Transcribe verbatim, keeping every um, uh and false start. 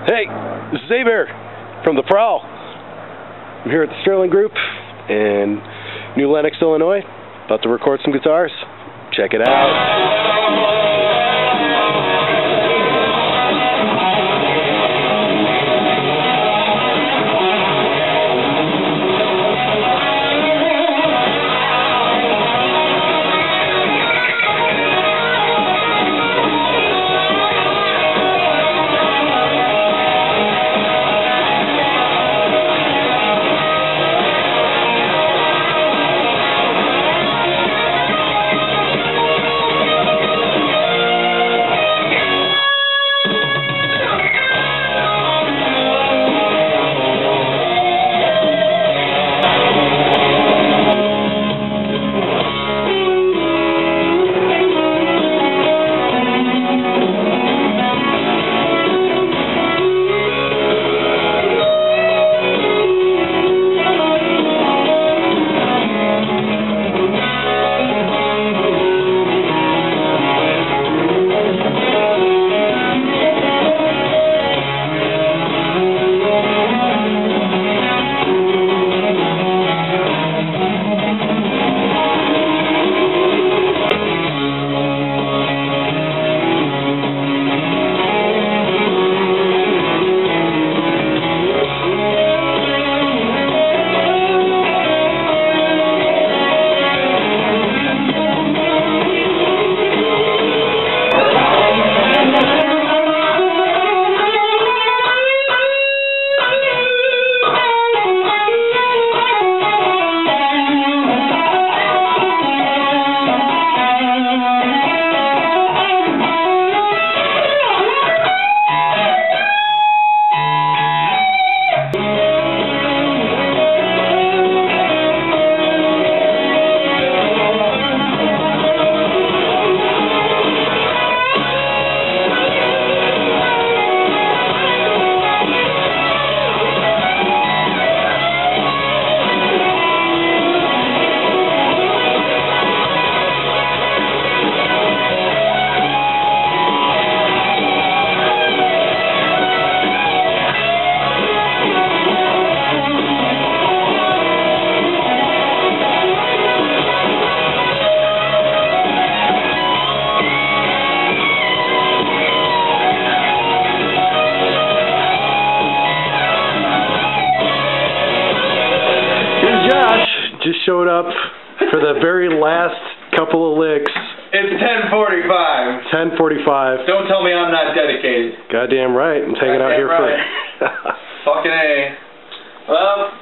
Hey, this is Xavier from the Prowl. I'm here at the Sterling Group in New Lenox, Illinois. About to record some guitars. Check it out. Josh just showed up for the very last couple of licks. It's ten forty-five. ten forty-five. Don't tell me I'm not dedicated. Goddamn right. I'm hanging out here right. for... Fucking A. Well...